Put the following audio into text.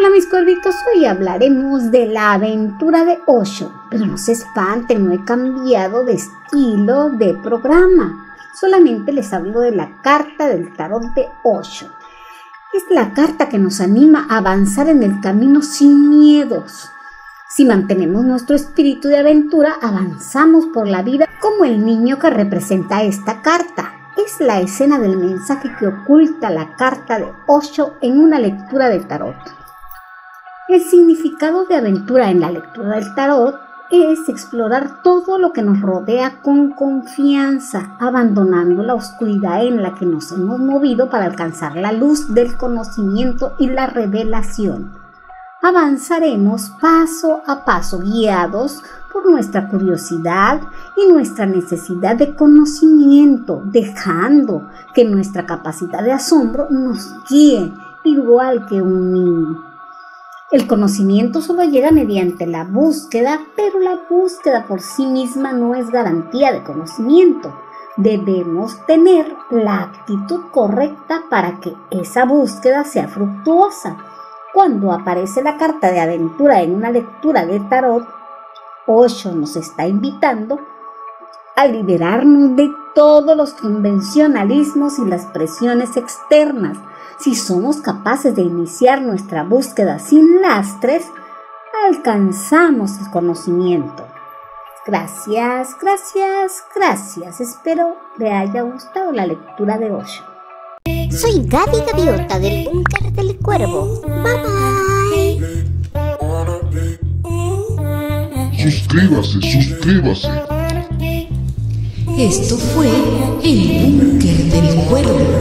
Hola mis cuervitos, hoy hablaremos de la aventura de Osho, pero no se espanten, no he cambiado de estilo de programa, solamente les hablo de la carta del tarot de Osho. Es la carta que nos anima a avanzar en el camino sin miedos. Si mantenemos nuestro espíritu de aventura, avanzamos por la vida como el niño que representa esta carta. Es la escena del mensaje que oculta la carta de Osho en una lectura del tarot. El significado de aventura en la lectura del tarot es explorar todo lo que nos rodea con confianza, abandonando la oscuridad en la que nos hemos movido para alcanzar la luz del conocimiento y la revelación. Avanzaremos paso a paso, guiados por nuestra curiosidad y nuestra necesidad de conocimiento, dejando que nuestra capacidad de asombro nos guíe igual que un niño. El conocimiento solo llega mediante la búsqueda, pero la búsqueda por sí misma no es garantía de conocimiento. Debemos tener la actitud correcta para que esa búsqueda sea fructuosa. Cuando aparece la carta de aventura en una lectura de tarot, Osho nos está invitando a liberarnos de todos los convencionalismos y las presiones externas. Si somos capaces de iniciar nuestra búsqueda sin lastres, alcanzamos el conocimiento. Gracias. Espero le haya gustado la lectura de Osho. Soy Gaby Gaviota del Búnker del Cuervo. Bye bye. Suscríbase. Esto fue el Búnker del Cuervo.